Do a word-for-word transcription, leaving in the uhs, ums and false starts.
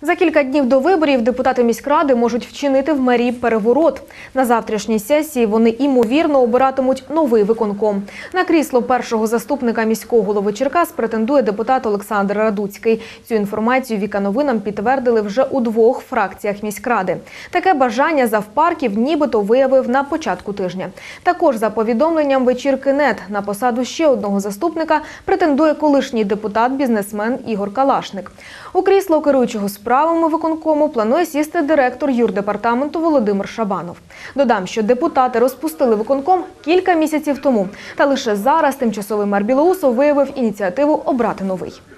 За кілька днів до виборів депутати міськради можуть вчинити в мерії переворот. На завтрашній сесії вони, ймовірно, обиратимуть новий виконком. На крісло першого заступника міського голови Черкас претендує депутат Олександр Радуцький. Цю інформацію Віка Новинам підтвердили вже у двох фракціях міськради. Таке бажання завпарків нібито виявив на початку тижня. Також за повідомленням вечірки «Нет» на посаду ще одного заступника претендує колишній депутат-бізнесмен Ігор Калашник. У крісло керуючого справами виконкому планує сісти директор юрдепартаменту Володимир Шабанов. Додам, що депутати розпустили виконком кілька місяців тому. Та лише зараз тимчасовий мер Білоусов виявив ініціативу обрати новий.